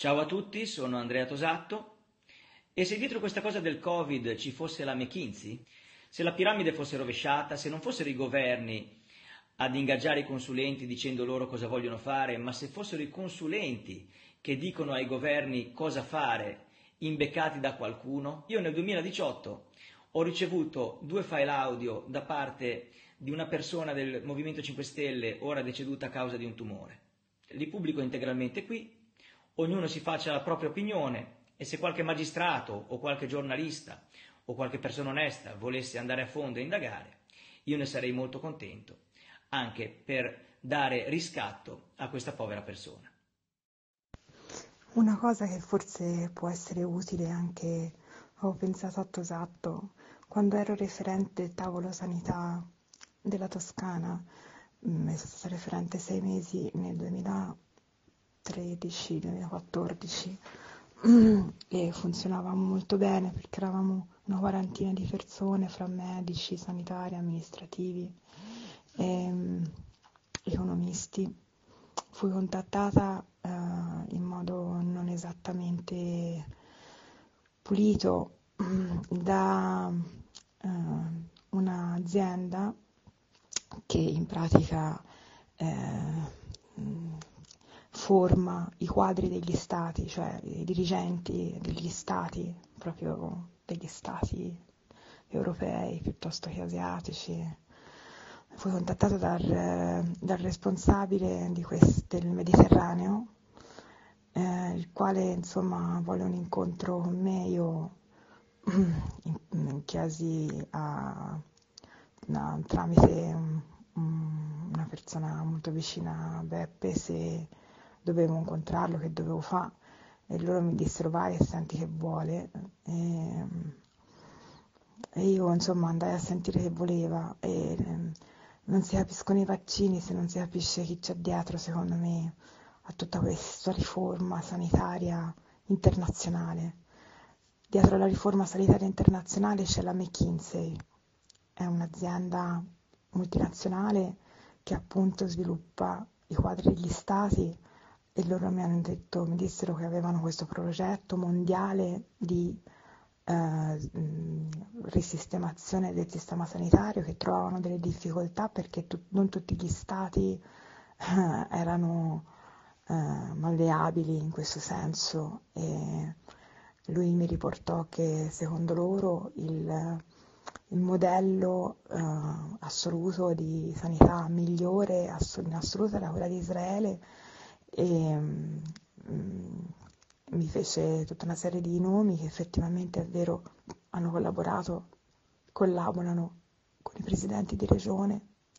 Ciao a tutti, sono Andrea Tosatto e se dietro questa cosa del Covid ci fosse la McKinsey, se la piramide fosse rovesciata, se non fossero i governi ad ingaggiare i consulenti dicendo loro cosa vogliono fare, ma se fossero i consulenti che dicono ai governi cosa fare, imbeccati da qualcuno, io nel 2018 ho ricevuto 2 file audio da parte di una persona del Movimento 5 Stelle, ora deceduta a causa di un tumore. Li pubblico integralmente qui. Ognuno si faccia la propria opinione e se qualche magistrato o qualche giornalista o qualche persona onesta volesse andare a fondo e indagare, io ne sarei molto contento, anche per dare riscatto a questa povera persona. Una cosa che forse può essere utile anche, ho pensato a Tosatto, quando ero referente del tavolo sanità della Toscana, sono stata referente 6 mesi nel 2013-2014 e funzionava molto bene perché eravamo una quarantina di persone fra medici, sanitari, amministrativi e economisti. Fui contattata in modo non esattamente pulito da un'azienda che in pratica forma i quadri degli stati, cioè i dirigenti degli stati, proprio degli stati europei piuttosto che asiatici. Fui contattato dal responsabile del Mediterraneo, il quale insomma volle un incontro con me. Io chiesi tramite una persona molto vicina a Beppe se dovevo incontrarlo, che dovevo fare, e loro mi dissero vai e senti che vuole. E io insomma andai a sentire che voleva e non si capiscono i vaccini se non si capisce chi c'è dietro, secondo me, a tutta questa riforma sanitaria internazionale. Dietro la riforma sanitaria internazionale c'è la McKinsey, è un'azienda multinazionale che appunto sviluppa i quadri degli stati e loro mi dissero che avevano questo progetto mondiale di risistemazione del sistema sanitario, che trovavano delle difficoltà perché non tutti gli stati erano malleabili in questo senso, e lui mi riportò che secondo loro il modello assoluto di sanità migliore in assoluto era quella di Israele e mi fece tutta una serie di nomi che effettivamente è vero hanno collaborano con i presidenti di regione,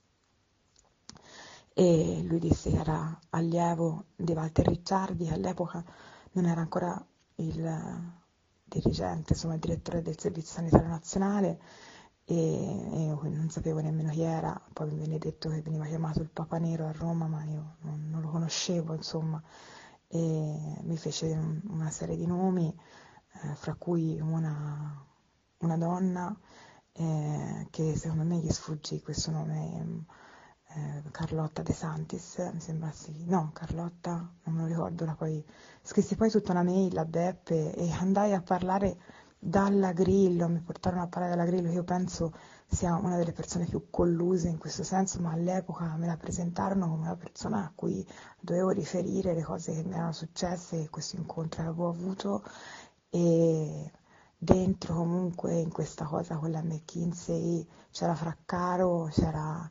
e lui disse che era allievo di Walter Ricciardi, che all'epoca non era ancora il dirigente, insomma il direttore del Servizio Sanitario Nazionale, e io non sapevo nemmeno chi era. Poi mi venne detto che veniva chiamato il Papa Nero a Roma, ma io non lo conoscevo, insomma, e mi fece una serie di nomi, fra cui una donna che secondo me gli sfuggì questo nome, Carlotta De Santis, mi sembra, sì, no, Carlotta, non me lo ricordo, poi scrissi poi tutta una mail a Beppe e andai a parlare dalla Grillo, mi portarono a parlare dalla Grillo, che io penso sia una delle persone più colluse in questo senso, ma all'epoca me la presentarono come una persona a cui dovevo riferire le cose che mi erano successe e questo incontro che avevo avuto. E dentro comunque in questa cosa con la McKinsey c'era Fraccaro, c'era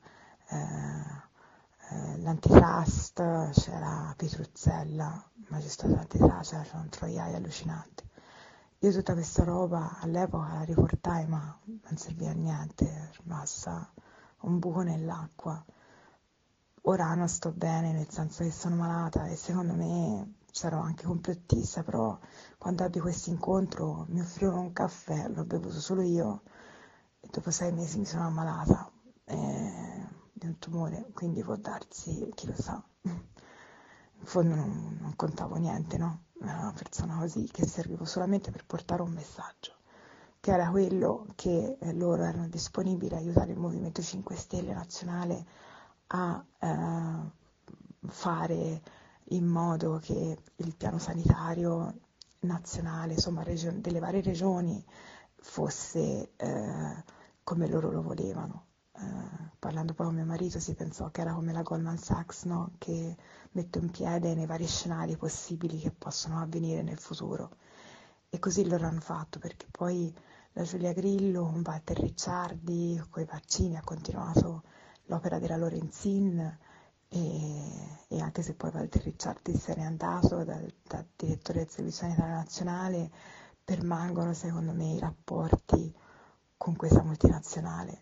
l'antitrust, c'era Petruzzella, magistrato dell'antitrust, c'era un troiaio allucinante. Io tutta questa roba all'epoca la riportai, ma non serviva a niente, è rimasta un buco nell'acqua. Ora non sto bene, nel senso che sono malata e secondo me sarò anche complottista, però quando ebbi questo incontro mi offrirono un caffè, l'ho bevuto solo io e dopo 6 mesi mi sono ammalata di un tumore, quindi può darsi, chi lo sa. In fondo non contavo niente, no? Era una persona così che servivo solamente per portare un messaggio, che era quello che loro erano disponibili a aiutare il Movimento 5 Stelle nazionale a fare in modo che il piano sanitario nazionale, insomma delle varie regioni, fosse come loro lo volevano. Parlando poi con mio marito si pensò che era come la Goldman Sachs, no? Che mette un piede nei vari scenari possibili che possono avvenire nel futuro. E così loro hanno fatto, perché poi la Giulia Grillo, Walter Ricciardi, con i vaccini ha continuato l'opera della Lorenzin, e anche se poi Walter Ricciardi se n'è andato da direttore del Servizio Sanitario Nazionale, permangono secondo me i rapporti con questa multinazionale.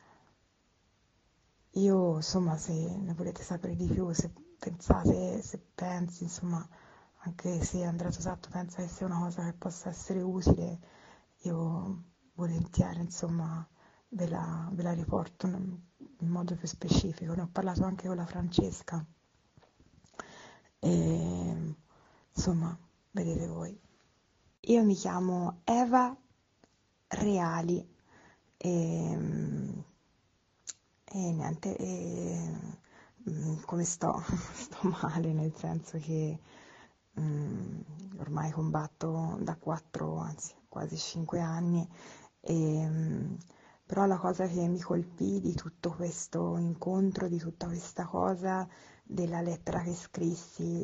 Io, insomma, se ne volete sapere di più, se pensi, insomma, anche se Andrea Tosatto pensa che sia una cosa che possa essere utile, io volentieri, insomma, ve la riporto in modo più specifico. Ne ho parlato anche con la Francesca e, insomma, vedete voi. Io mi chiamo Eva Reali e niente, come sto? Sto male, nel senso che ormai combatto da 4, anzi quasi 5 anni, e, però la cosa che mi colpì di tutto questo incontro, di tutta questa cosa, della lettera che scrissi,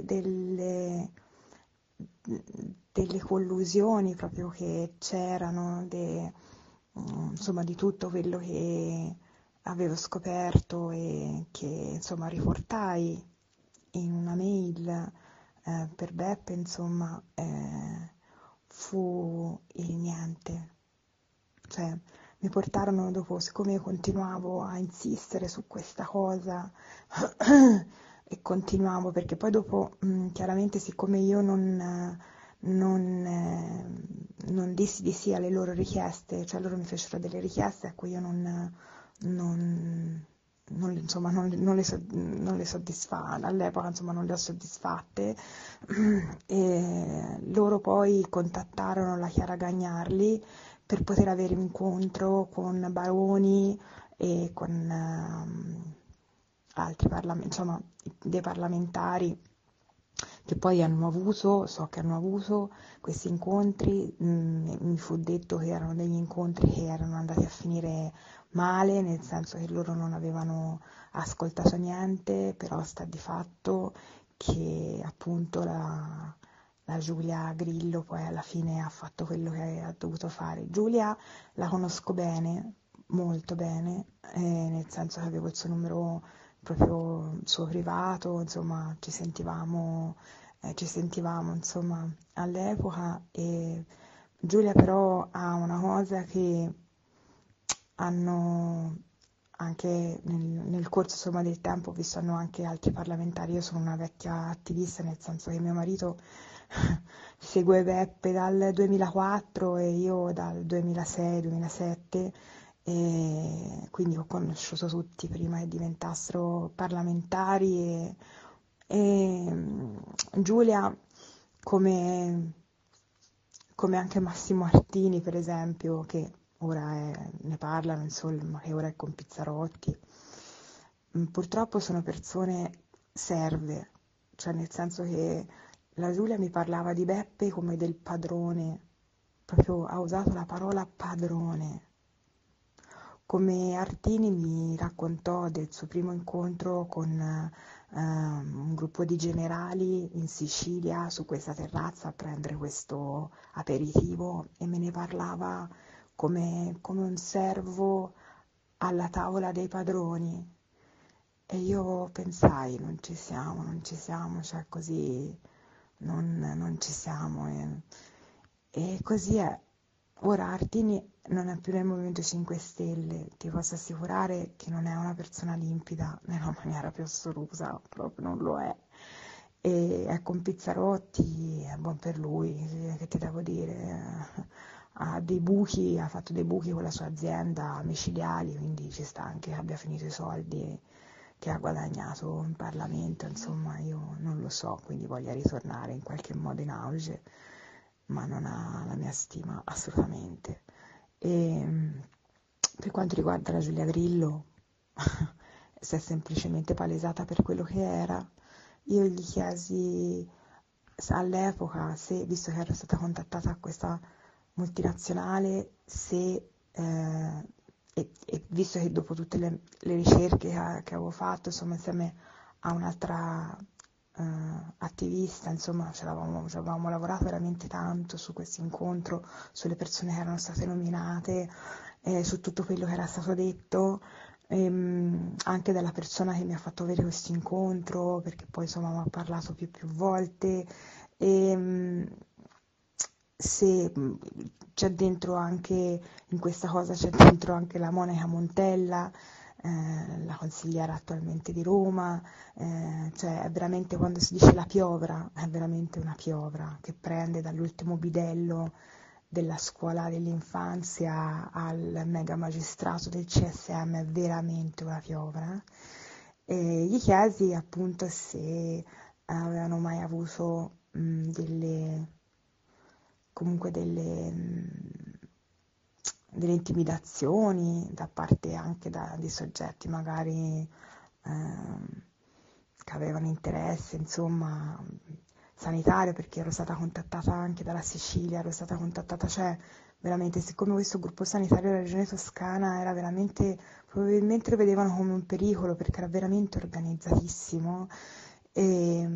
delle collusioni proprio che c'erano, insomma di tutto quello che avevo scoperto e che insomma riportai in una mail per Beppe, insomma, fu il niente. Cioè, mi portarono dopo, siccome io continuavo a insistere su questa cosa e continuavo, perché poi dopo, chiaramente, siccome io non dissi di sì alle loro richieste, cioè loro mi fecero delle richieste a cui io insomma, non le soddisfatte, all'epoca insomma non le ho soddisfatte, e loro poi contattarono la Chiara Gagnarli per poter avere un incontro con Baroni e con altri insomma, dei parlamentari che poi so che hanno avuto questi incontri. Mi fu detto che erano degli incontri che erano andati a finire male, nel senso che loro non avevano ascoltato niente, però sta di fatto che appunto la Giulia Grillo poi alla fine ha fatto quello che ha dovuto fare. Giulia la conosco bene, molto bene, nel senso che avevo il suo numero proprio suo privato, insomma ci sentivamo insomma all'epoca, e Giulia però ha una cosa che hanno anche nel corso insomma del tempo, visto hanno anche altri parlamentari. Io sono una vecchia attivista, nel senso che mio marito segue Beppe dal 2004 e io dal 2006-2007, e quindi ho conosciuto tutti prima che diventassero parlamentari, e Giulia, come anche Massimo Artini per esempio, che ne parlano insomma, che ora è con Pizzarotti, purtroppo sono persone serve, cioè nel senso che la Giulia mi parlava di Beppe come del padrone, proprio ha usato la parola padrone. Come Artini mi raccontò del suo primo incontro con un gruppo di generali in Sicilia su questa terrazza a prendere questo aperitivo, e me ne parlava come un servo alla tavola dei padroni. E io pensai, non ci siamo, cioè così non ci siamo. E così è. Ora Artini non è più nel Movimento 5 Stelle, ti posso assicurare che non è una persona limpida nella maniera più assoluta, proprio non lo è. E è con Pizzarotti, è buon per lui, che ti devo dire, ha fatto dei buchi con la sua azienda micidiali, quindi ci sta anche che abbia finito i soldi che ha guadagnato in Parlamento, insomma io non lo so, quindi voglia ritornare in qualche modo in auge, ma non ha la mia stima assolutamente. E per quanto riguarda la Giulia Grillo, si è semplicemente palesata per quello che era, io gli chiesi all'epoca se, visto che ero stata contattata da questa multinazionale, se, e visto che dopo tutte le ricerche che avevo fatto, insomma, insieme a un'altra attivista, insomma, ci avevamo lavorato veramente tanto su questo incontro, sulle persone che erano state nominate, su tutto quello che era stato detto, anche dalla persona che mi ha fatto avere questo incontro, perché poi insomma mi ha parlato più volte, e se c'è dentro anche, in questa cosa c'è dentro anche la Monica Montella, la consigliera attualmente di Roma, cioè è veramente, quando si dice la piovra, è veramente una piovra che prende dall'ultimo bidello della scuola dell'infanzia al mega magistrato del CSM, è veramente una piovra. E gli chiesi appunto se avevano mai avuto comunque delle intimidazioni da parte anche di soggetti magari che avevano interesse, insomma, sanitario, perché ero stata contattata anche dalla Sicilia, ero stata contattata, cioè veramente, siccome questo gruppo sanitario della regione Toscana era veramente, probabilmente lo vedevano come un pericolo perché era veramente organizzatissimo, e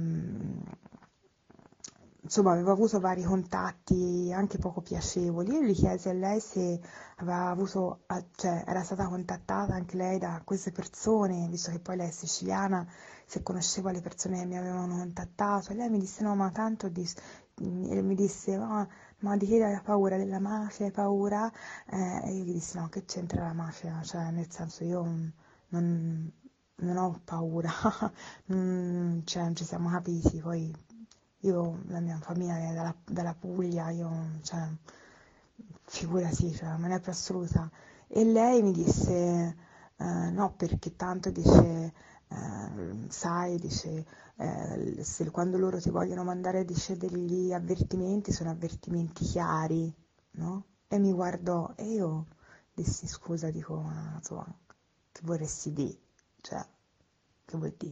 insomma avevo avuto vari contatti anche poco piacevoli. Io gli chiesi a lei se aveva avuto, cioè era stata contattata anche lei da queste persone, visto che poi lei è siciliana, se conosceva le persone che mi avevano contattato, e lei mi disse no, ma tanto e mi disse ma di che hai paura, della mafia hai paura? E io gli dissi no, che c'entra la mafia, cioè nel senso io non, non ho paura, cioè non ci siamo capiti, poi io, la mia famiglia è dalla Puglia, io, cioè, figurati, cioè, non è per assoluta. E lei mi disse, no, perché tanto dice, sai, dice, se quando loro ti vogliono mandare, dice, degli avvertimenti, sono avvertimenti chiari, no? E mi guardò e io dissi, scusa, dico, ma insomma, che vorresti dire? Cioè, che vuol dire?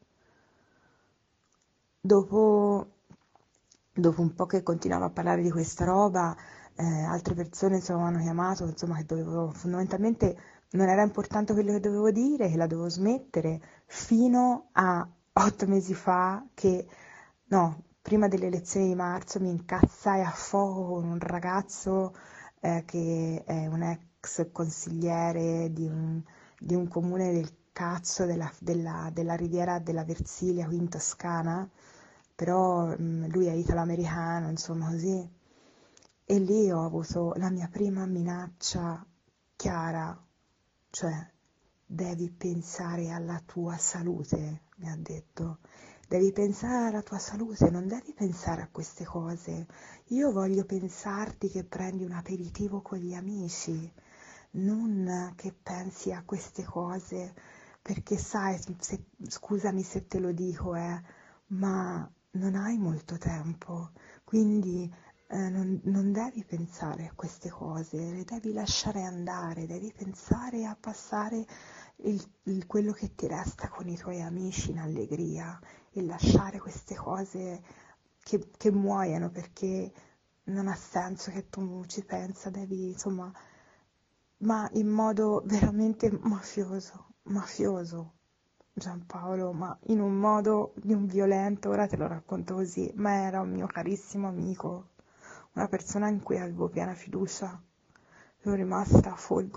Dopo, dopo un po' che continuavo a parlare di questa roba, altre persone insomma mi hanno chiamato, insomma che dovevo, fondamentalmente non era importante quello che dovevo dire, che la dovevo smettere, fino a 8 mesi fa che, no, prima delle elezioni di marzo mi incazzai a fuoco con un ragazzo che è un ex consigliere di un comune del cazzo della riviera della Versilia qui in Toscana, però lui è italo-americano, insomma così. E lì ho avuto la mia prima minaccia chiara, cioè devi pensare alla tua salute, mi ha detto. Devi pensare alla tua salute, non devi pensare a queste cose. Io voglio pensarti che prendi un aperitivo con gli amici, non che pensi a queste cose, perché sai, scusami se te lo dico, ma non hai molto tempo, quindi non devi pensare a queste cose, le devi lasciare andare, devi pensare a passare quello che ti resta con i tuoi amici in allegria e lasciare queste cose che muoiano, perché non ha senso che tu ci pensa, devi, insomma, ma in modo veramente mafioso, Giampaolo, ma in un modo di un violento, ora te lo racconto così, ma era un mio carissimo amico, una persona in cui avevo piena fiducia, sono rimasta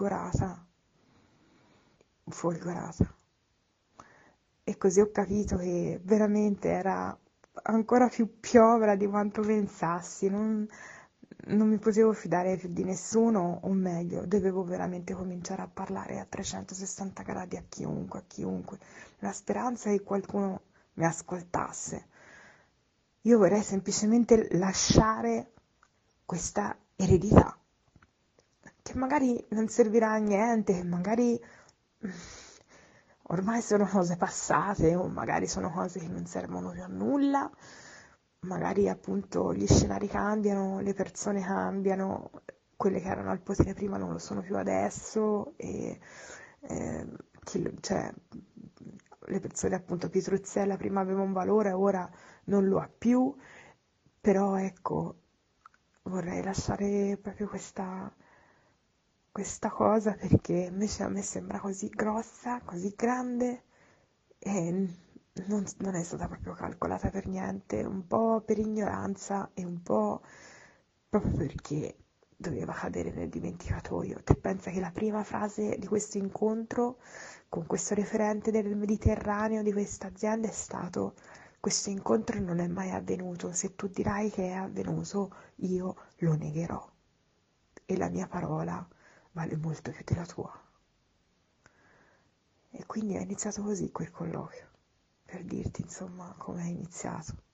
folgorata. E così ho capito che veramente era ancora più piovra di quanto pensassi, non mi potevo fidare più di nessuno, o meglio, dovevo veramente cominciare a parlare a 360 gradi a chiunque, nella speranza che qualcuno mi ascoltasse. Io vorrei semplicemente lasciare questa eredità, che magari non servirà a niente, che magari ormai sono cose passate, o magari sono cose che non servono più a nulla, magari appunto gli scenari cambiano, le persone cambiano, quelle che erano al potere prima non lo sono più adesso, e cioè, le persone appunto Pietruzzella prima aveva un valore, ora non lo ha più, però ecco, vorrei lasciare proprio questa cosa perché invece a me sembra così grossa, così grande e non è stata proprio calcolata per niente, un po' per ignoranza e un po' proprio perché doveva cadere nel dimenticatoio. Te pensa che la prima frase di questo incontro con questo referente del Mediterraneo di questa azienda è stato: questo incontro non è mai avvenuto, se tu dirai che è avvenuto io lo negherò e la mia parola vale molto più della tua. E quindi è iniziato così quel colloquio, per dirti insomma come è iniziato.